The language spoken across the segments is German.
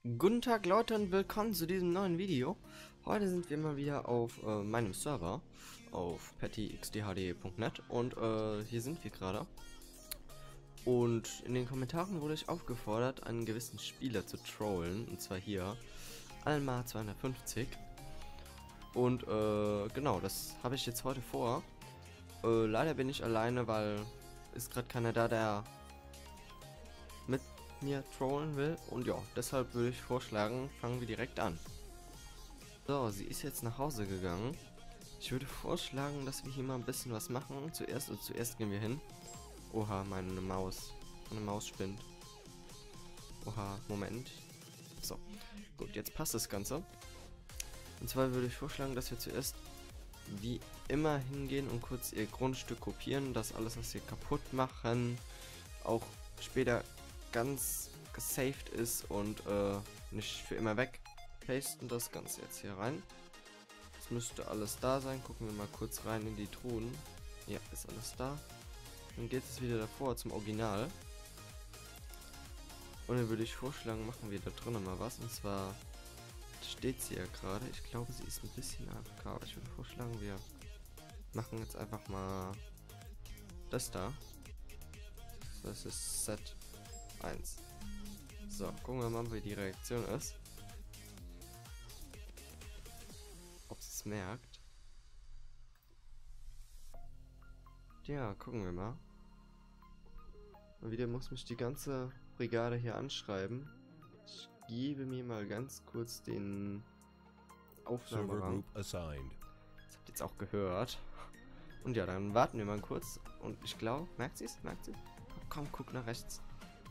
Guten Tag Leute und willkommen zu diesem neuen Video. Heute sind wir mal wieder auf meinem Server auf pattyxdhd.net und hier sind wir gerade. Und in den Kommentaren wurde ich aufgefordert, einen gewissen Spieler zu trollen, und zwar hier Alma250. Und genau, das habe ich jetzt heute vor. Leider bin ich alleine, weil ist gerade keiner da, der mit mir trollen will, und ja, deshalb würde ich vorschlagen, fangen wir direkt an. So, sie ist jetzt nach Hause gegangen. Ich würde vorschlagen, dass wir hier mal ein bisschen was machen. Zuerst gehen wir hin. Oha, meine Maus spinnt. Oha, Moment. So, gut, jetzt passt das Ganze. Und zwar würde ich vorschlagen, dass wir zuerst wie immer hingehen und kurz ihr Grundstück kopieren, das alles, was wir kaputt machen, auch später ganz gesaved ist und nicht für immer weg. Pasten das Ganze jetzt hier rein. Es müsste alles da sein. Gucken wir mal kurz rein in die Truhen. Ja, ist alles da. Dann geht es wieder davor zum Original. Und dann würde ich vorschlagen, machen wir da drinnen mal was. Und zwar steht sie ja gerade. Ich glaube, sie ist ein bisschen AFK. Aber ich würde vorschlagen, wir machen jetzt einfach mal das da. Das ist Set 1. So, gucken wir mal, wie die Reaktion ist. Ob sie es merkt. Ja, gucken wir mal. Und wieder muss mich die ganze Brigade hier anschreiben. Ich gebe mir mal ganz kurz den Aufnahmerang. Das habt ihr jetzt auch gehört. Und ja, dann warten wir mal kurz. Und ich glaube, merkt sie es? Merkt sie? Komm, guck nach rechts.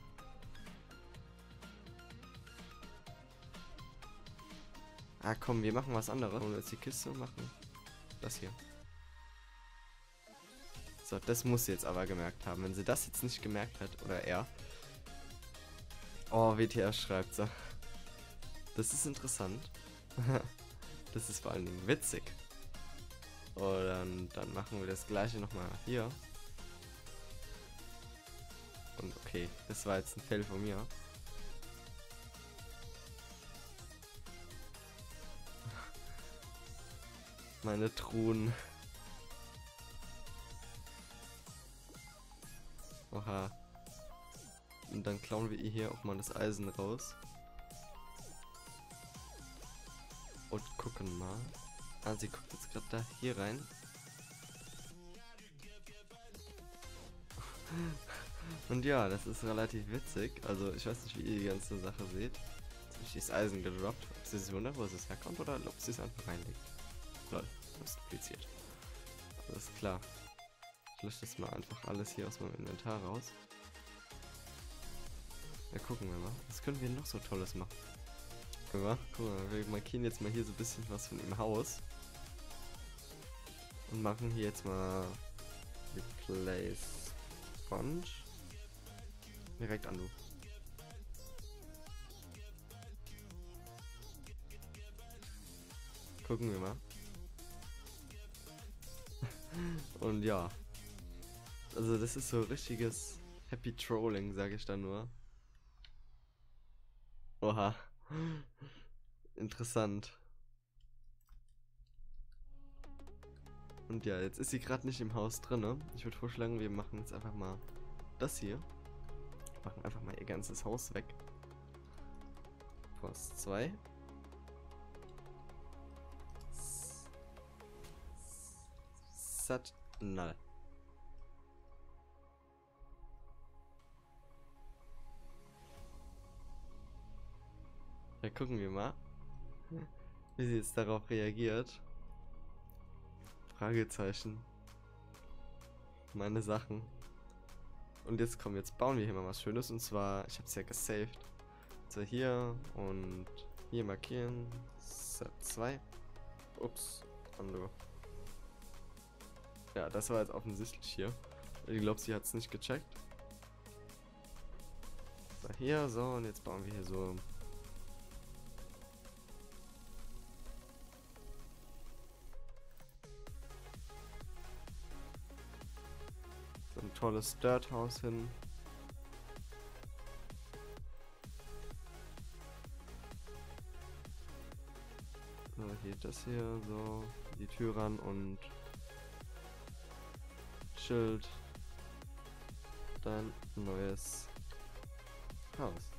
Ah komm, wir machen was anderes. Und jetzt die Kiste und machen das hier. So, das muss sie jetzt aber gemerkt haben. Wenn sie das jetzt nicht gemerkt hat, oder er. Oh, WTR schreibt sie. Das ist interessant. Das ist vor allen Dingen witzig. Und dann machen wir das gleiche nochmal hier. Und okay, das war jetzt ein Fail von mir. Meine Truhen. Oha. Und dann klauen wir ihr hier auch mal das Eisen raus. Und gucken mal. Ah, sie guckt jetzt gerade da hier rein. Und ja, das ist relativ witzig. Also ich weiß nicht, wie ihr die ganze Sache seht. Jetzt habe ich das Eisen gedroppt. Ob sie sich wundert, wo es herkommt, oder ob sie es einfach reinlegt. Lol, das ist kompliziert. Alles klar. Ich lösche das mal einfach alles hier aus meinem Inventar raus. Ja, gucken wir mal. Was können wir noch so Tolles machen? Guck mal, wir markieren jetzt mal hier so ein bisschen was von dem Haus. Und machen hier jetzt mal Replace Sponge. Direkt an, du. Gucken wir mal. Und ja. Also das ist so richtiges Happy Trolling, sage ich da nur. Oha. Interessant. Und ja, jetzt ist sie gerade nicht im Haus drin, ne? Ich würde vorschlagen, wir machen jetzt einfach mal das hier. Machen einfach mal ihr ganzes Haus weg. Post 2. Set null. Ja, gucken wir mal, wie sie jetzt darauf reagiert. Fragezeichen. Meine Sachen. Und jetzt kommen, jetzt bauen wir hier mal was Schönes. Und zwar, ich habe es ja gesaved. So hier und hier markieren. Set 2. Ups. Ando. Ja, das war jetzt offensichtlich hier. Ich glaube, sie hat es nicht gecheckt. So, hier, so, und jetzt bauen wir hier so ein tolles Dirthaus hin. geht das hier so, die Tür ran und Schild, dann neues Haus.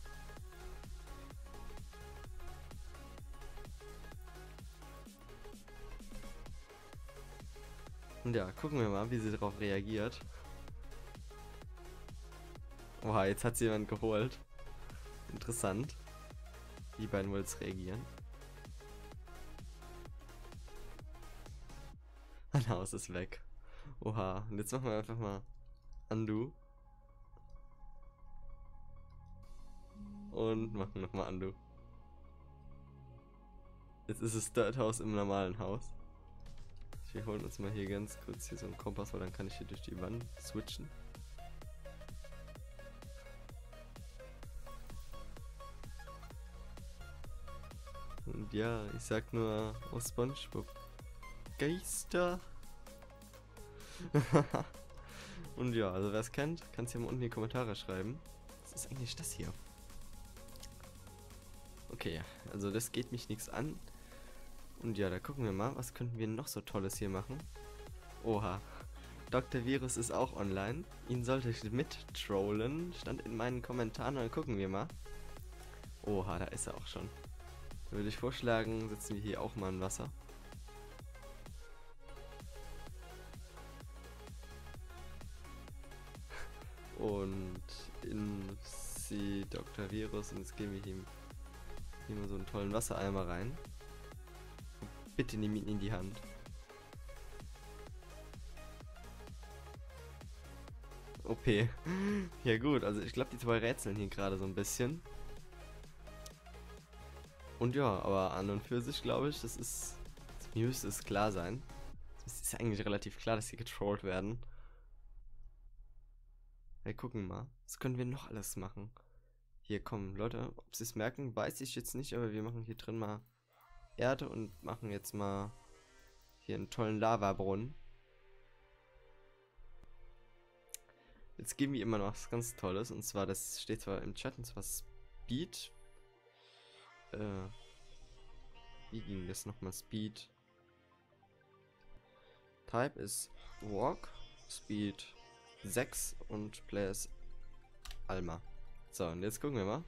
Und ja, gucken wir mal, wie sie darauf reagiert. Oha, jetzt hat sie jemand geholt. Interessant. Die beiden wollen jetzt reagieren. Ein Haus ist weg. Oha, und jetzt machen wir einfach mal Undo. Und machen nochmal Undo. Jetzt ist es Dirt House im normalen Haus. Wir holen uns mal hier ganz kurz hier so einen Kompass, weil dann kann ich hier durch die Wand switchen. Und ja, ich sag nur, oh SpongeBob, Geister. Und ja, also wer es kennt, kann es ja mal unten in die Kommentare schreiben. Was ist eigentlich das hier? Okay, also das geht mich nichts an. Und ja, da gucken wir mal, was könnten wir noch so Tolles hier machen. Oha, Dr. Virus ist auch online. Ihn sollte ich mittrollen. Stand in meinen Kommentaren, dann gucken wir mal. Oha, da ist er auch schon. Dann würde ich vorschlagen, setzen wir hier auch mal ein Wasser. Und in sie Dr. Virus und jetzt geben wir ihm hier mal so einen tollen Wassereimer rein. Bitte nimm ihn in die Hand. OP. Ja gut, also ich glaube, die zwei rätseln hier gerade so ein bisschen. Und ja, aber an und für sich glaube ich, mir müsste es klar sein. Es ist eigentlich relativ klar, dass sie getrollt werden. Hey, gucken mal. Was können wir noch alles machen? Hier, kommen Leute, ob sie es merken, weiß ich jetzt nicht, aber wir machen hier drin mal Erde und machen jetzt mal hier einen tollen Lavabrunnen. Jetzt geben wir immer noch was ganz Tolles, und zwar, das steht zwar im Chat, und zwar Speed. Wie ging das nochmal? Speed. Type ist Walk, Speed 6 und Place Alma. So, und jetzt gucken wir mal.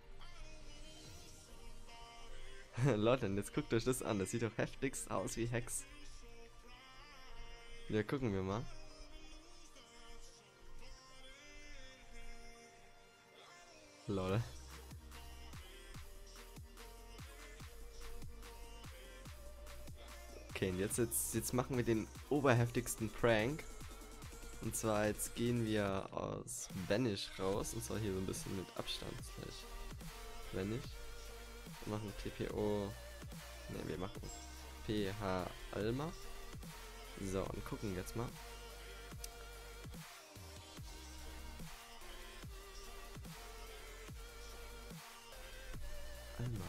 Leute, jetzt guckt euch das an. Das sieht doch heftigst aus wie Hex. Ja, gucken wir mal. Lol. Okay, und jetzt machen wir den oberheftigsten Prank. Und zwar jetzt gehen wir aus Vanish raus. Und zwar hier so ein bisschen mit Abstand. Vanish. Wir machen TPO. Ne, wir machen PH Alma. So, und gucken jetzt mal. Alma.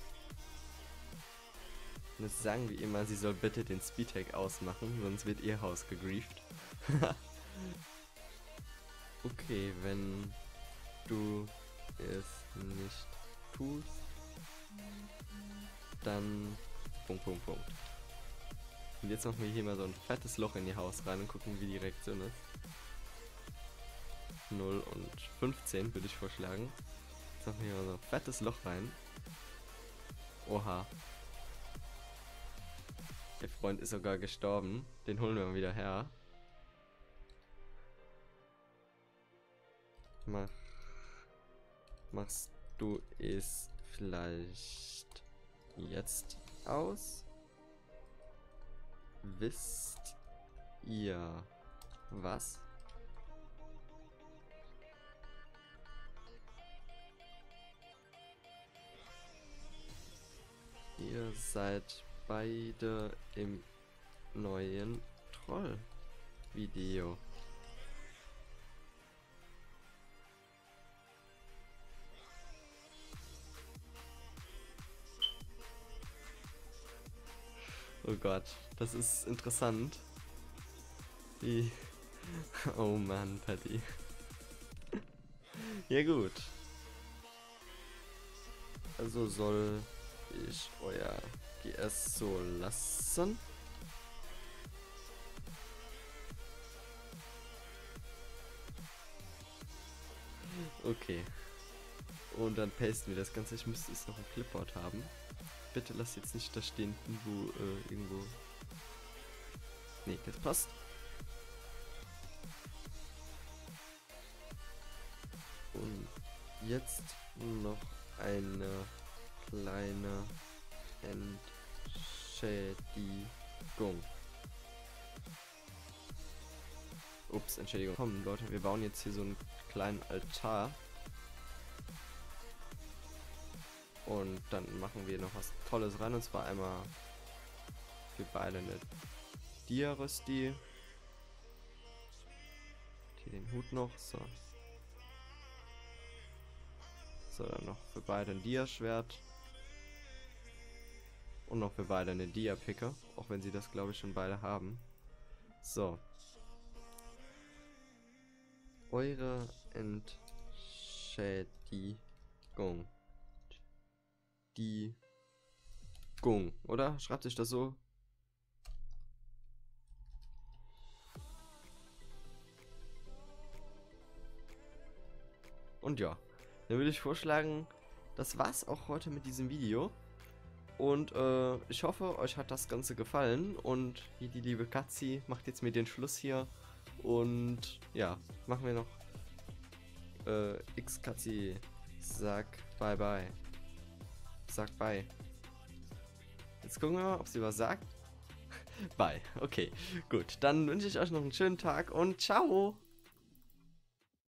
Und jetzt sagen wir immer, sie soll bitte den Speedhack ausmachen, sonst wird ihr Haus gegrieft. Okay, wenn du es nicht tust, dann Punkt. Und jetzt machen wir hier mal so ein fettes Loch in ihr Haus rein und gucken, wie die Reaktion ist. 0 und 15 würde ich vorschlagen. Jetzt machen wir hier mal so ein fettes Loch rein. Oha. Der Freund ist sogar gestorben. Den holen wir mal wieder her. Machst du es vielleicht jetzt aus? Wisst ihr was? Ihr seid beide im neuen Troll-Video. Oh Gott, das ist interessant. Wie... Oh Mann, Patty. Ja gut. Also soll ich euer GS so lassen. Okay. Und dann pasten wir das Ganze. Ich müsste jetzt noch ein Clipboard haben. Bitte lass jetzt nicht da stehen, irgendwo. Nee, das passt. Und jetzt noch eine kleine Entschädigung. Ups, Entschädigung. Komm, Leute, wir bauen jetzt hier so einen kleinen Altar. Und dann machen wir noch was Tolles rein. Und zwar einmal für beide eine Dia-Rösti. Hier den Hut noch. So. So, dann noch für beide ein Dia-Schwert. Und noch für beide eine Dia-Picke. Auch wenn sie das, glaube ich, schon beide haben. So. Eure Entschädigung. Die Gung, oder? Schreibt sich das so? Und ja, dann würde ich vorschlagen, das war's auch heute mit diesem Video. Und ich hoffe, euch hat das Ganze gefallen. Und wie die liebe Katzi macht jetzt mir den Schluss hier. Und ja, machen wir noch X-Katzi, sag bye bye. Sag bye. Jetzt gucken wir mal, ob sie was sagt. Bye. Okay, gut. Dann wünsche ich euch noch einen schönen Tag und ciao.